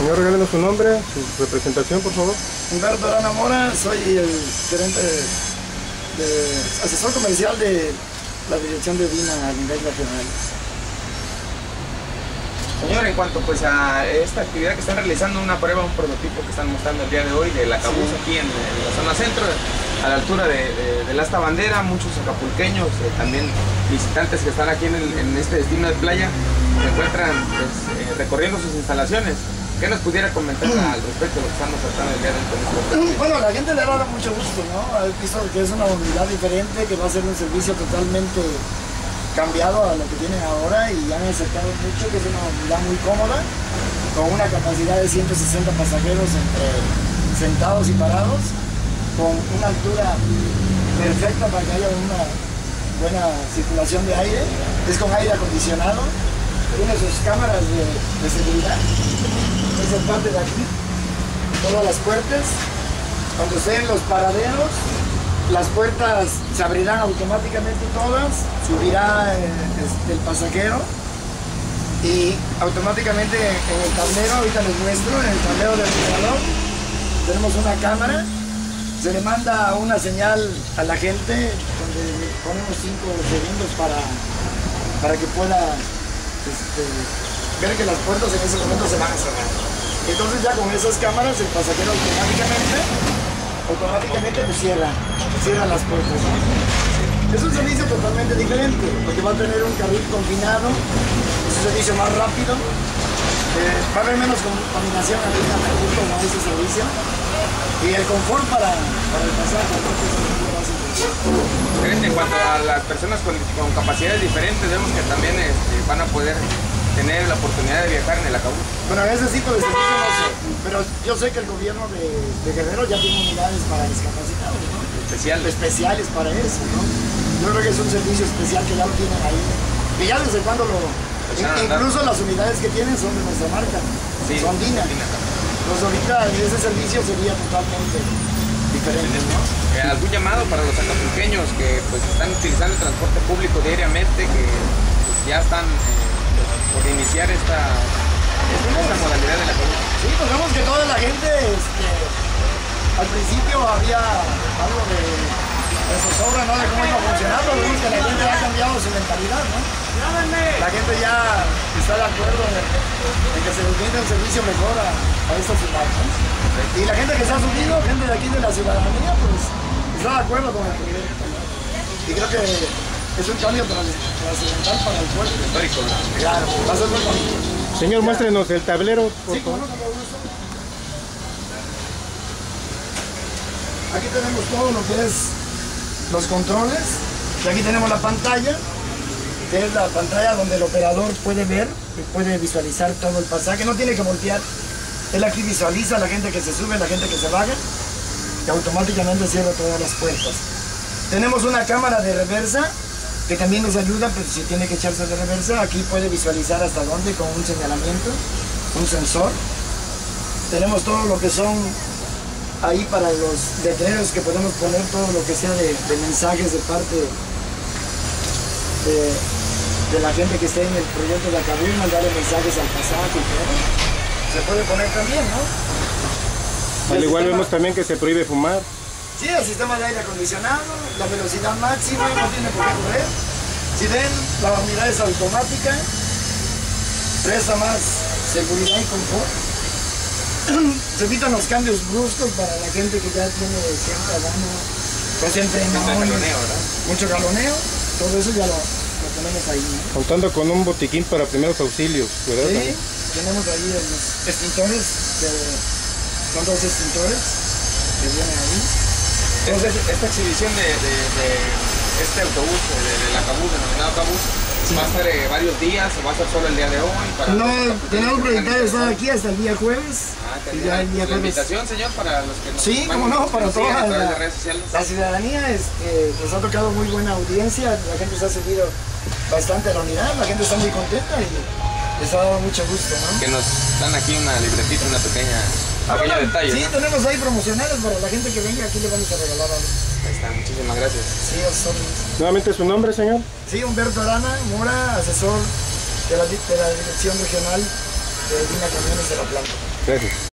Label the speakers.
Speaker 1: Señor, regálenos su nombre, su representación, por favor.
Speaker 2: Humberto Arana Mora, soy el gerente asesor comercial de la dirección de Vina a nivel nacional.
Speaker 3: Señor, en cuanto pues a esta actividad que están realizando, una prueba, un prototipo que están mostrando el día de hoy del Acabuz, sí, aquí en la zona centro, a la altura del Asta Bandera, muchos acapulqueños, también visitantes que están aquí en este destino de playa, se encuentran pues, recorriendo sus instalaciones. ¿Qué nos pudiera comentar al respecto de lo que estamos tratando el día de hoy?
Speaker 2: Bueno, a la gente le va a dar mucho gusto, ¿no? Ha visto que es una unidad diferente, que va a ser un servicio totalmente cambiado a lo que tienen ahora, y han aceptado mucho, que es una unidad muy cómoda, con una capacidad de 160 pasajeros entre sentados y parados, con una altura perfecta para que haya una buena circulación de aire. Es con aire acondicionado, tiene sus cámaras de seguridad. Esa parte de aquí, todas las puertas, cuando estén los paraderos, las puertas se abrirán automáticamente todas, subirá el pasajero y automáticamente en el tablero, ahorita les muestro, en el tablero del operador tenemos una cámara, se le manda una señal a la gente donde ponemos 5 segundos para que pueda ver que las puertas en ese momento se van a cerrar. Entonces ya con esas cámaras el pasajero automáticamente pues cierra las puertas, ¿no? Es un servicio totalmente diferente, porque va a tener un carril confinado, es un servicio más rápido, va a haber menos contaminación aquí en Acapulco con ese servicio, y el confort para el pasaje.
Speaker 3: En cuanto a las personas con capacidades diferentes, vemos que también van a poder tener la oportunidad de viajar en el Acabuz.
Speaker 2: Bueno, ese tipo de servicio no sé, pero yo sé que el gobierno de Guerrero ya tiene unidades para discapacitados, ¿no? Especiales para eso, ¿no? Yo creo que es un servicio especial que ya lo tienen ahí, que ya desde cuando incluso las unidades que tienen son de nuestra marca, sí, son Vina. Pues ahorita ese servicio sería totalmente diferente, ¿no?
Speaker 3: ¿Algún llamado para los acapulqueños que pues están utilizando el transporte público diariamente, que pues, ya están por iniciar esta modalidad de la Acabuz?
Speaker 2: Sí, pues vemos que toda la gente, al principio había algo de zozobra, ¿no? De cómo iba a funcionar, pero vemos que la gente ha cambiado su mentalidad, ¿no? La gente ya está de acuerdo en que se les brinde un servicio mejor a estas ciudades. Y la gente que se ha subido, gente de aquí de la ciudadanía, pues está de acuerdo con el proyecto. Y creo que es un cambio trascendental para el puerto.
Speaker 3: Histórico, ¿no?
Speaker 2: Claro, va a ser muy bonito.
Speaker 1: Señor, muéstrenos el tablero, por favor.
Speaker 2: Aquí tenemos todo lo que es los controles, y aquí tenemos la pantalla, que es la pantalla donde el operador puede ver y puede visualizar todo el pasaje, no tiene que voltear. Él aquí visualiza a la gente que se sube, la gente que se baja, y automáticamente cierra todas las puertas. Tenemos una cámara de reversa, que también nos ayuda, pues si tiene que echarse de reversa, aquí puede visualizar hasta dónde con un señalamiento, un sensor. Tenemos todo lo que son ahí para los letreros, que podemos poner todo lo que sea de mensajes de parte de la gente que esté en el proyecto de Acabuz, mandarle mensajes al pasaje y todo. Se puede poner también, ¿no?
Speaker 1: Al igual vemos también que se prohíbe fumar.
Speaker 2: Sí, el sistema de aire acondicionado, la velocidad máxima, no tiene por qué correr. Si ven, la unidad es automática, presta más seguridad y confort. Se evitan los cambios bruscos para la gente que ya tiene siempre pues mucho galoneo, todo eso ya lo tenemos ahí, ¿no?
Speaker 1: Contando con un botiquín para primeros auxilios, ¿verdad?
Speaker 2: Sí, tenemos ahí los extintores, son 2 extintores que vienen ahí.
Speaker 3: Entonces, esta exhibición de este autobús, del Acabuz, denominado Acabuz, sí, ¿va a ser varios días o va a ser solo el día de hoy?
Speaker 2: No, tenemos proyectado estar aquí hasta el día jueves. Y ya el día
Speaker 3: jueves. ¿La invitación, señor, para los que nos
Speaker 2: sí, como no, para toda
Speaker 3: la
Speaker 2: ciudadanía, nos ha tocado muy buena audiencia, la gente se ha subido bastante a la unidad, la gente está muy contenta y les ha dado mucho gusto, ¿no?
Speaker 3: Que nos dan aquí una libretita, una pequeño detalle.
Speaker 2: Sí,
Speaker 3: ¿no?
Speaker 2: Tenemos ahí promocionales para la gente que venga, aquí le vamos a regalar algo.
Speaker 3: Ahí está, muchísimas gracias.
Speaker 2: Sí,
Speaker 1: Nuevamente su nombre, señor.
Speaker 2: Sí, Humberto Arana Mora, asesor de la Dirección Regional de Vina Camiones de la planta.
Speaker 1: Gracias.